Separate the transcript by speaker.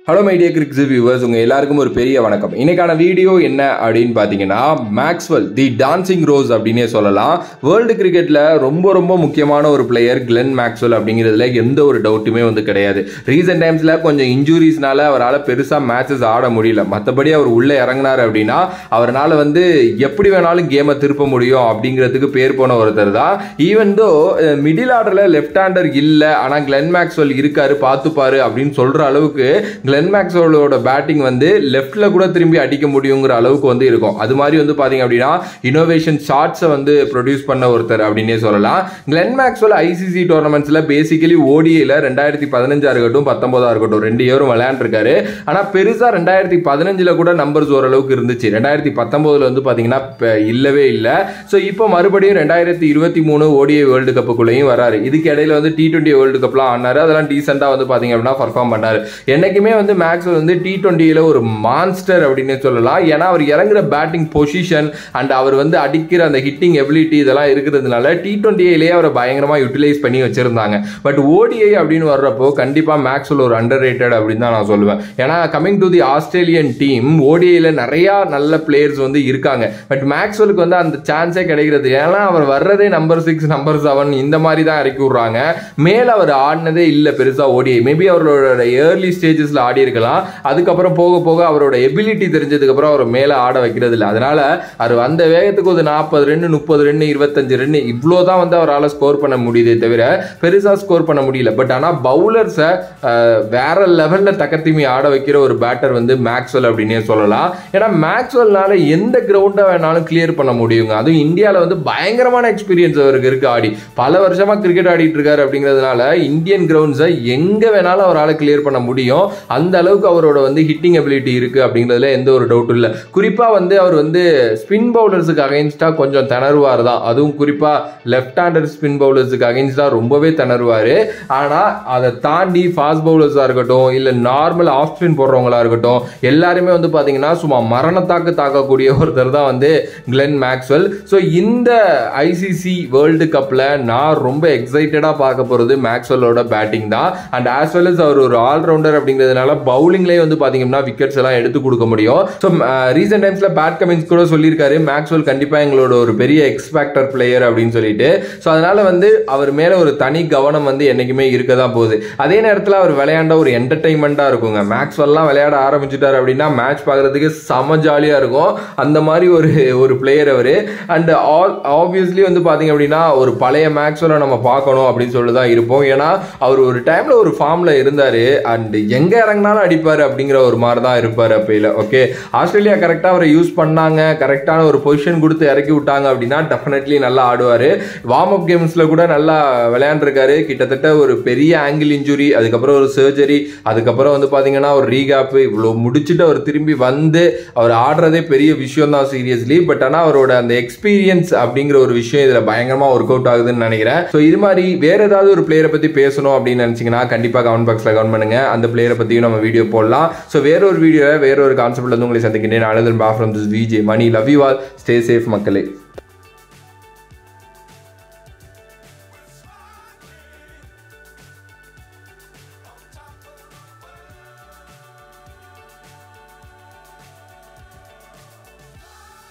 Speaker 1: Hello my dear Criczip viewers, உங்க எல்லாருக்கும் ஒரு பெரிய வணக்கம். இன்னைக்கான வீடியோ என்ன அப்படினு பாத்தீங்கன்னா Maxwell தி டான்சிங் ரோஸ் அப்படினே சொல்லலாம். வேர்ல்ட் கிரிக்கெட்ல ரொம்ப முக்கியமான ஒரு பிளேயர் கிளென் மேக்ஸ்வெல் அப்படிங்கிறதுல எந்த ஒரு டவுட்டுமே கிடையாது. ரீசன்ட் டைம்ஸ்ல கொஞ்சம் இன்ஜூரிஸ்னால அவரால பெருசா மேட்சஸ் ஆட முடியல. மத்தபடி அவர் உள்ள இறங்கினார் அப்படினா அவரால எப்படி வேணாலும் கேமை திருப்ப முடியும் அப்படிங்கிறதுக்கு பேர் போன ஒருத்தர் தான். ஈவன் தோ மிடில் ஆர்டர்ல லெஃப்ட் ஹேண்டர் இல்ல, ஆனா கிளென் மேக்ஸ்வெல் இருக்காரு பாத்துப்பாரு அப்படின்னு சொல்ற அளவுக்கு கிளென் மேக்ஸ்வெல்லோட பேட்டிங் லெஃப்ட்ல கூட திரும்பி அடிக்க முடியுங்கிற அளவுக்கு இருக்கும். அது மாதிரி பாத்தீங்க அப்படின்னா இனோவேஷன் ஷாட்ஸை ப்ரொடியூஸ் பண்ண ஒருத்தர் அப்படின்னே சொல்லலாம். கிளென் மேக்ஸ்வெல் ஐசிசி டோர்னமெண்ட்ஸ்ல பேசிக்கலி ஓடிஐல 2015 இருக்கட்டும் 19 இருக்கட்டும் 2 இயரும் விளையாண்டுருக்காரு. ஆனா பெருசா 2015 கூட நம்பர்ஸ் ஓரளவுக்கு இருந்துச்சு. 2019 பாத்தீங்கன்னா இல்லவே இல்லை. ஸோ இப்போ மறுபடியும் 2023 ஓடிஐ வேர்ல்டு கப்புக்குள்ளேயும் வராரு. இதுக்கு இடையில T20 வேர்ல்டு கப்லாம் ஆனாரு. அதெல்லாம் டீசெண்டா பாத்தீங்க அப்படின்னா பர்ஃபார்ம் பண்ணாரு. என்னைக்குமே மேக்ஸ்வெல் T20ல ஒரு மான்ஸ்டர் அப்படின்னு சொல்லலாம். ஏன்னா அவர் இறங்குற பேட்டிங் பொசிஷன் அண்ட் அவர் அடிக்கிற அந்த ஹிட்டிங் எபிலிட்டி இதெல்லாம் இருக்கிறதுனால T20லேயே அவரை பயங்கரமா யூட்டிலைஸ் பண்ணி வச்சிருந்தாங்க. பட் ஓடிஐ அப்படின்னு வர்றப்போ கண்டிப்பா மேக்ஸ்வெல் ஒரு அண்டர் ரேட்டட் அப்படின்னு தான் நான் சொல்லுவேன். ஏன்னா coming to the Australian team ஓடிஐல நிறைய நல்ல பிளேயர்ஸ் இருக்காங்க. பட் மேக்ஸ்வெலுக்கு அந்த சான்ஸே கிடைக்கிறது. ஏன்னா அவர் வர்றதே நம்பர் 6 நம்பர் 7 இந்த மாதிரி தான் இறக்கி விடுறாங்க. மேல அவர் ஆடினதே இல்லை பெருசா ஓடிஐ. மேபி அவரோட ஏர்லி ஸ்டேஜஸ்ல ஆடி இருக்கலாம். அதுக்கப்புறம் போக அவரோட எபிலிட்டி தெரிஞ்சதுக்கு அப்புறம் அவர் மேல ஆட வைக்கிறது இல்லை. அதனால அவர் அந்த வேகத்துக்கு ஒரு 40 ரன் 30 ரன் 25 ரன் இவ்வளவுதான் அவரால் ஸ்கோர் பண்ண முடியுதே தவிர பெருசா ஸ்கோர் பண்ண முடியல. பட் ஆனா பவுலர்ஸை வேற லெவல்ல தக்கத்திமி ஆட வைக்கிற ஒரு பேட்டர் மேக்ஸ்வெல் அப்படின்னே சொல்லலாம். ஏன்னா மேக்ஸ்வெல்னால எந்த கிரவுண்டை வேணாலும் கிளியர் பண்ண முடியுங்க. அதுவும் இந்தியாவில் பயங்கரமான எக்ஸ்பீரியன்ஸ் அவருக்கு இருக்கு. ஆடி பல வருஷமா கிரிக்கெட் ஆடிட்டு இருக்காரு. அப்படிங்கிறதுனால இந்தியன் கிரவுண்ட்ஸை எங்க வேணாலும் அவரால் கிளியர் பண்ண முடியும். அந்த அளவுக்கு அவரோட ஹிட்டிங் எபிலிட்டி இருக்கு அப்படிங்கிறதுல எந்த ஒரு டவுட்டும் இல்லை. குறிப்பா அவர் ஸ்பின் பவுலர்ஸுக்கு அகைன்ஸ்டா கொஞ்சம் திணறுவார் தான். அதுவும் குறிப்பா லெஃப்ட் ஹேண்டர் ஸ்பின் பவுலர்ஸுக்கு அகைன்ஸ்டா ரொம்பவே திணறுவாரு. ஆனா அதை தாண்டி ஃபாஸ்ட் பவுலர்ஸா இருக்கட்டும் இல்ல நார்மல் ஆஃப் ஸ்பின் போடுறவங்களா இருக்கட்டும் எல்லாருமே பாத்தீங்கன்னா சும்மா மரணத்தாக்கு தாக்கக்கூடிய ஒருத்தர் தான் கிளென் மேக்ஸ்வெல். ஸோ இந்த ஐசிசி வேர்ல்டு கப்ல நான் ரொம்ப எக்ஸைட்டடா பார்க்க போறது மேக்ஸ்வெல்லோட பேட்டிங் தான். அண்ட் ஆஸ் வெல் அஸ் அவர் ஒரு ஆல்ரவுண்டர் அப்படிங்கிறதுனால பவுலிங்லேயே பாத்தீங்கன்னா விக்கெட்ஸ் எல்லாம் எடுத்து கொடுக்க முடியும். ஸோ ரீசெண்ட் டைம்ஸ்ல பேட் கமின்ஸ் கூட சொல்லியிருக்காரு மேக்ஸ்வெல் கண்டிப்பா எங்களோட ஒரு பெரிய எக்ஸ்பேக்டர் பிளேயர் அப்படின்னு சொல்லிட்டு. ஸோ அதனால அவர் மேல ஒரு தனி கவனம் என்னைக்குமே இருக்க தான் போகுது. அதே நேரத்தில் அவர் விளையாண்ட ஒரு என்டர்டைன்மெண்டா இருக்குங்க. மேக்ஸ்வெல்லாம் விளையாட ஆரம்பிச்சுட்டாரு அப்படின்னா மேட்ச் பார்க்கறதுக்கு செம ஜாலியா இருக்கும். அந்த மாதிரி ஒரு பிளேயர் அவரு. அண்ட் ஆப்வியஸ்லி பாத்தீங்க அப்படின்னா ஒரு பழைய மேக்ஸ்வெல்லை நம்ம பார்க்கணும் அப்படின்னு சொல்லி தான் இருப்போம். ஏன்னா அவர் ஒரு டைம்ல ஒரு ஃபார்ம்ல இருந்தாரு. அண்ட் எங்க இறங்கினாலும் அடிப்பாரு அப்படிங்கிற ஒரு மாதிரி தான் இருப்பாரு அப்பையில. ஓகே, ஆஸ்திரேலியா கரெக்டா அவரை யூஸ் பண்ணாங்க, கரெக்டான ஒரு பொசிஷன் கொடுத்து இறக்கி விட்டாங்க அப்படின்னா டெஃபினெட்லி நல்லா ஆடுவாரு. வார்ம் அப் கேம்ஸ்ல கூட நல்லா விளையாண்டுருக்காரு. கிட்டத்தட்ட ஒரு பெரிய ஆங்கிள் இன்ஜுரி, அதுக்கப்புறம் ஒரு சர்ஜரி, அதுக்கப்புறம் பாத்தீங்கன்னா ஒரு ரீகேப் இவ்வளவு முடிச்சுட்டு அவர் திரும்பி அவர் ஆடுறதே பெரிய விஷயம் தான் சீரியஸ்லி. பட் ஆனா அவரோட அந்த எக்ஸ்பீரியன்ஸ் அப்படிங்கிற ஒரு விஷயம் இதுல பயங்கரமா ஒர்க் அவுட் ஆகுதுன்னு நினைக்கிறேன். ஸோ இது மாதிரி வேற ஏதாவது ஒரு பிளேயரை பத்தி பேசணும் அப்படின்னு நினைச்சீங்கன்னா கண்டிப்பா கமெண்ட் பாக்ஸ்ல கமெண்ட் பண்ணுங்க. அந்த பிளேயரை பத்தியும் நம்ம வீடியோ போடலாம். ஸோ வேற ஒரு வீடியோவில் வேற ஒரு கான்செப்ட்ல உங்களை சந்திக்கின்றேன். அனதர் பா from this VJ Mani. Love you all. Stay safe மக்களே.